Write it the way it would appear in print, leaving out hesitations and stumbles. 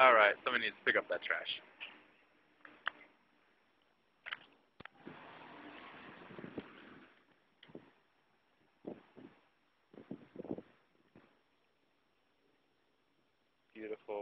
All right, somebody needs to pick up that trash. Beautiful.